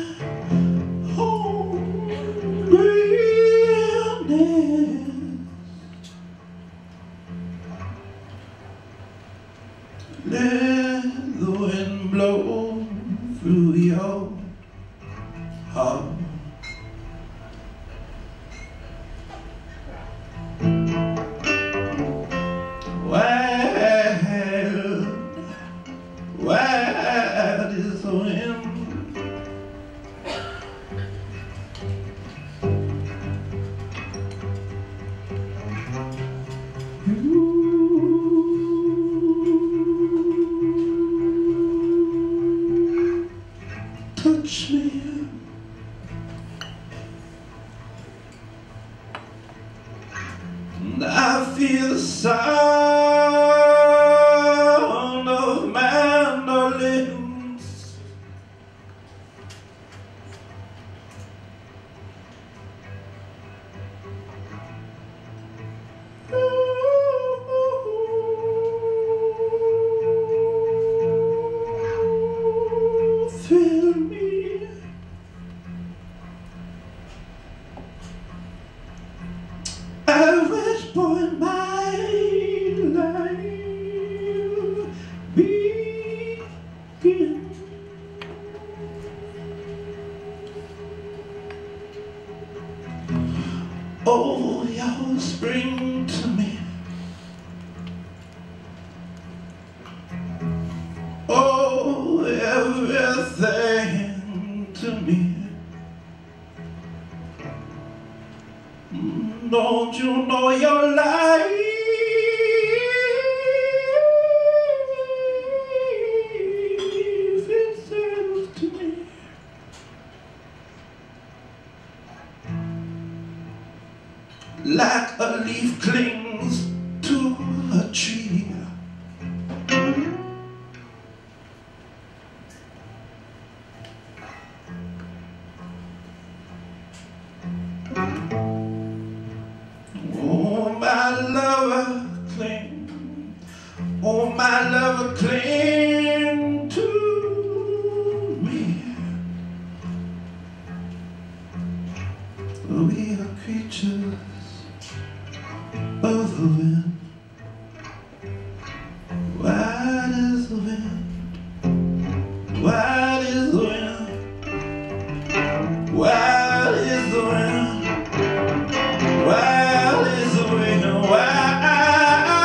let the wind blow through your heart. Wild is the wind. Touch me, and I feel the sound of mandolins. Fill me. I wish for my life begin. Oh, y'all spring to me. Oh, everything to me. Don't you know your life itself to me? Like a leaf clings to a tree. Oh, my lover, cling. Oh, my lover, cling to me. We are creatures of the wind. Wide is the wind. Wide is the wind. Wide is the wind. Wild is the wind, wild.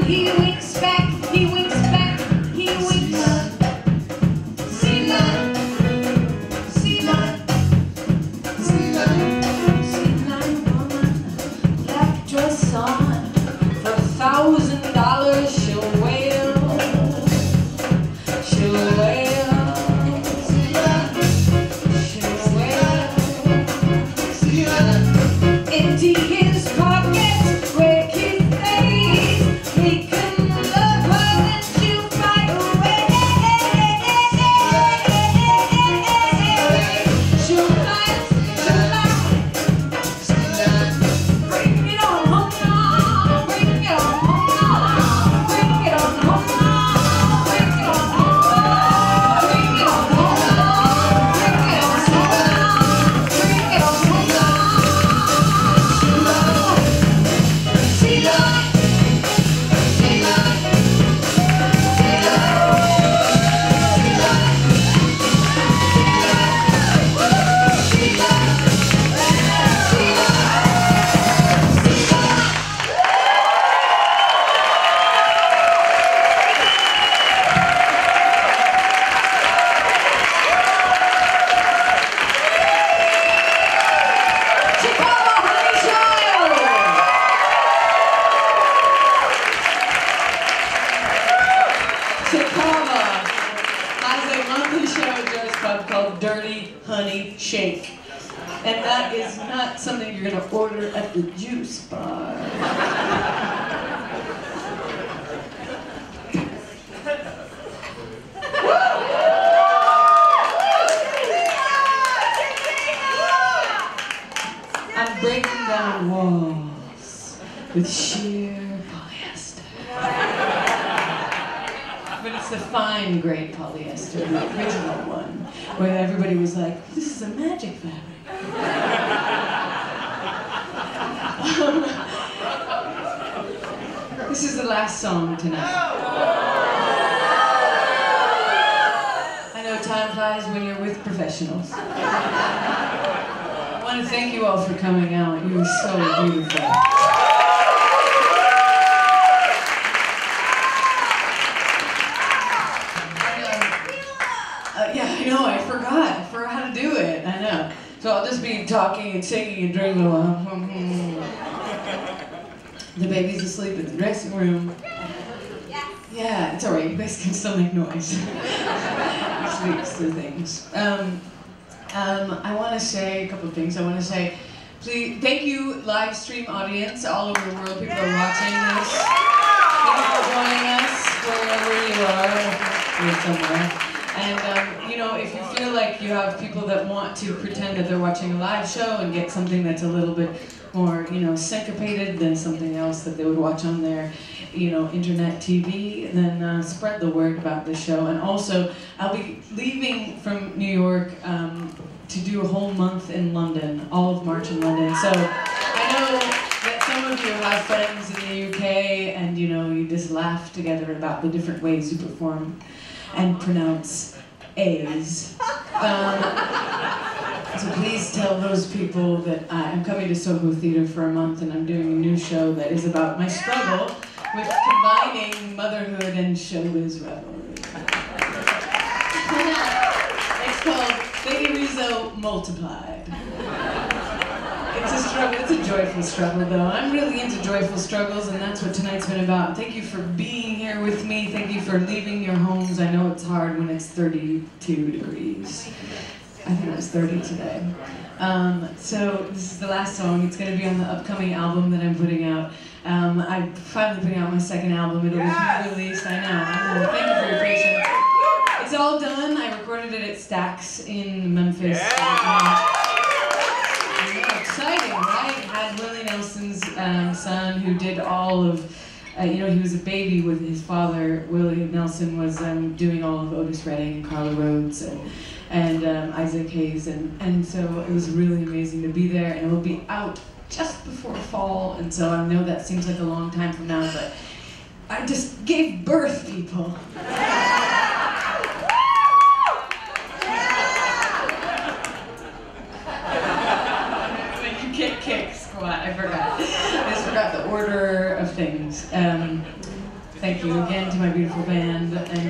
He winks back, he winks back, he winks. Sea lion, sea lion, sea lion, sea lion woman, black dress on. For $1,000 she'll wail, she'll wail, she'll wail. Empty his pockets, break his face, make him love her and she'll fight away. She'll fight, bring it on home now, bring it on home now, bring it on home now, bring it on home now, bring it on home now, bring it on home now, bring it on home now. Sea lion, sea lion, sea lion, sea lion, sea lion, sea Chicago Honey Child. Chicago has a monthly show at Joe's Pub called Dirty Honey Shake. And that is not something you're going to order at the juice bar. I'm breaking down walls with sheer polyester. But it's the fine grade polyester, the original one, where everybody was like, this is a magic fabric. This is the last song tonight. I know time flies when you're with professionals. I want to thank you all for coming out. You were so beautiful. Yeah, I know, I forgot how to do it, I know. So I'll just be talking and singing and drinking a while. The baby's asleep in the dressing room. Yeah, it's alright, you guys can still make noise. He sleeps through things. I want to say a couple of things. I want to say, please, thank you, live stream audience, all over the world. People are watching this. Thank you for joining us, wherever you are. You're somewhere. And, you know, if you feel like you have people that want to pretend that they're watching a live show and get something that's a little bit more, you know, syncopated than something else that they would watch on their, you know, internet TV, then spread the word about the show. And also, I'll be leaving from New York to do a whole month in London, all of March in London. So I know that some of you have friends in the UK and, you know, you just laugh together about the different ways you perform and pronounce A's. So please tell those people that I'm coming to Soho Theatre for a month and I'm doing a new show that is about my struggle with combining motherhood and showbiz revelry. It's called Baby Rizzo Multiplied. It's a struggle, it's a joyful struggle though. I'm really into joyful struggles and that's what tonight's been about. Thank you for being here with me. Thank you for leaving your homes. I know it's hard when it's 32 degrees. I think it was 30 today. So this is the last song. It's going to be on the upcoming album that I'm putting out. I'm finally putting out my second album. It'll be released. I know. Thank you for your patience. It's all done. I recorded it at Stax in Memphis. Exciting, right? Had Willie Nelson's son who did all of, you know, he was a baby with his father. Willie Nelson was doing all of Otis Redding and Carla Rhodes and Isaac Hayes, and so it was really amazing to be there, and it will be out just before fall, and so I know that seems like a long time from now, but I just gave birth, people. Kick, squat, I forgot. I just forgot the order of things. Thank you again to my beautiful band. And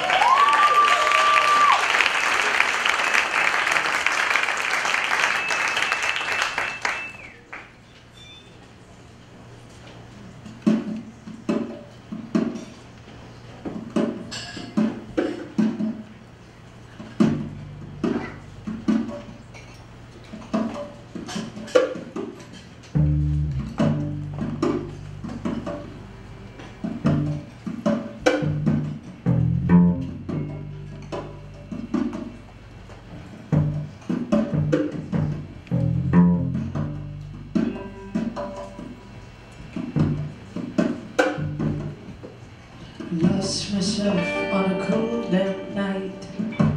lost myself on a cold damp night.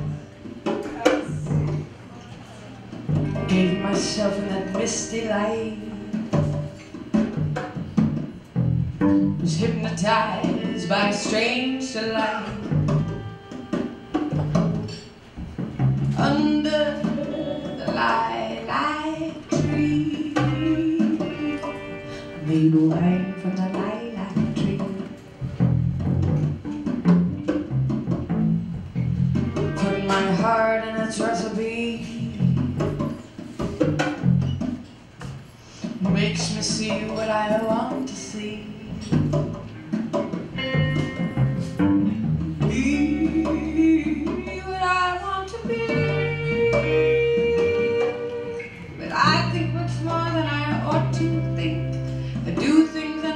Gave myself in that misty light. Was hypnotized by a strange delight. Under the lilac tree, I made wine from the lilac tree. Put my heart in its recipe. Makes me see what I want to see. Be what I want to be. But I think much more than I ought to think. I do things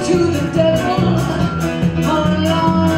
to the devil. Oh Lord.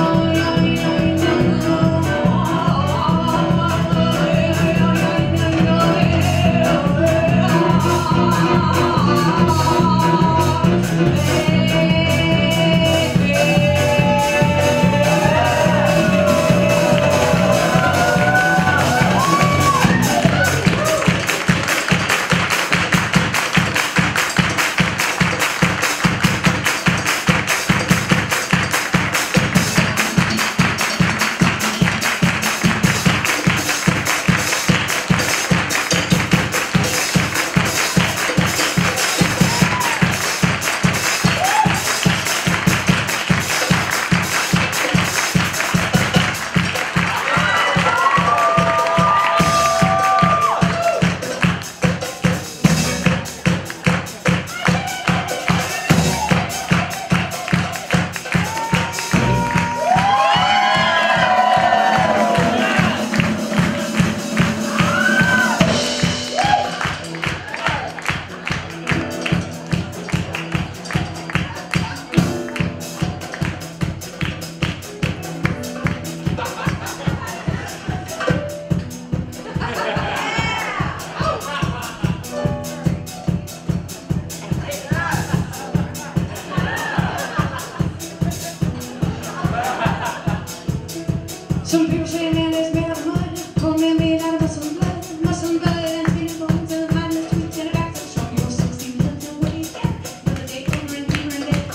Some people say man is made of mud, poor man made out of muscle and blood, and skin and bones and madness, tweets and a back that's strong. You're 16, you don't know what you get. Another day older and deeper and dead.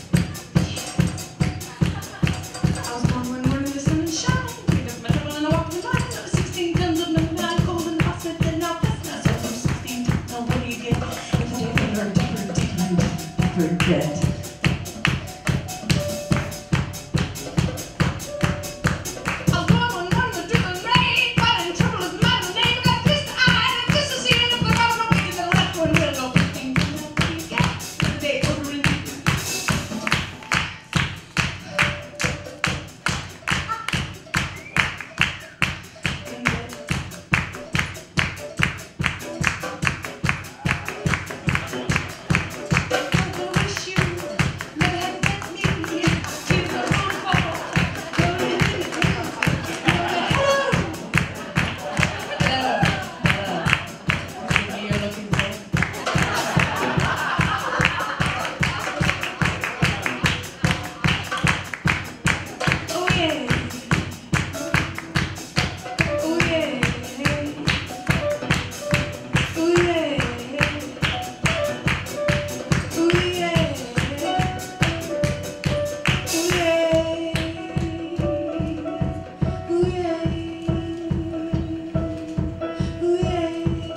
I was born one morning the sun shine, picked up my trouble and I walked in line. 16 tons of nothing, I'm cold and hot, said that now that's not so. From 16 to know what you get. If they older, deeper, deeper, and deeper dead.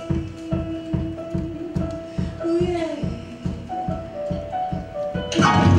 Yeah.